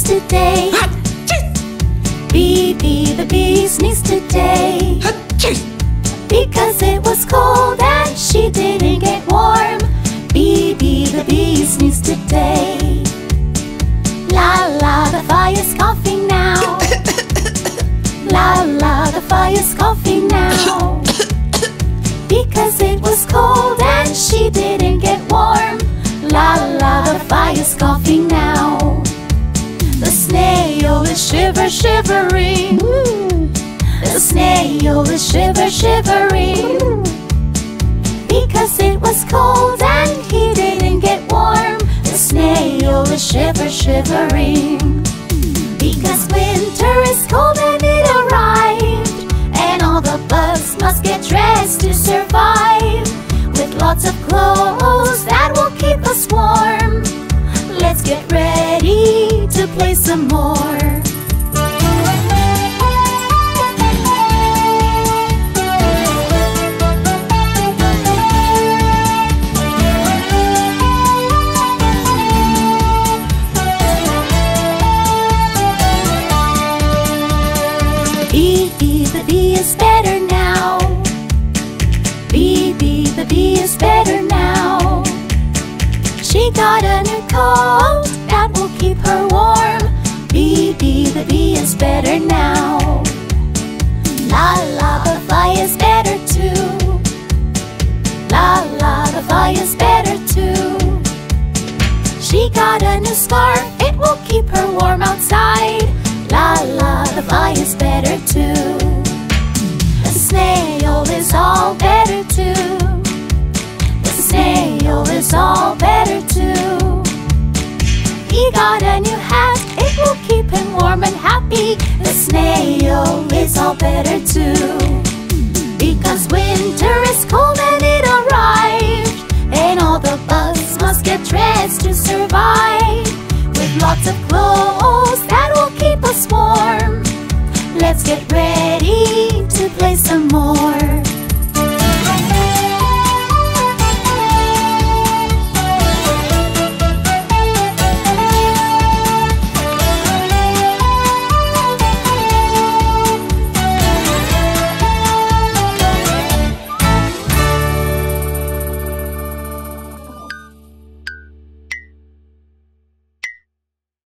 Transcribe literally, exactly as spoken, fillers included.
today. Bee the bee sneezed today. Because it was cold and she didn't get warm. Bee the bee sneezed today. La la, the fire's coughing now. La la, the fire's coughing now. Because it was cold and she didn't get warm. La la, the fire's coughing now. The snail is shiver shivering. The snail is shiver shivering. Because it was cold and he didn't get warm. The snail is shiver shivering. Because winter is cold and it arrived, and all the bugs must get dressed to survive. With lots of clothes that will keep us warm, let's get ready to play some more. Bee the bee is better now. Bee the bee is better now. She got a new coat that will keep her warm. Bee the bee is better now. La la, the fly is better too. La la, the fly is better too. She got a new scarf, it will keep her warm outside. La la, the fly is better too. The snail is all better too. The snail is all better too. He got a new hat, it will keep him warm and happy. The snail is all better too. Because winter is cold and it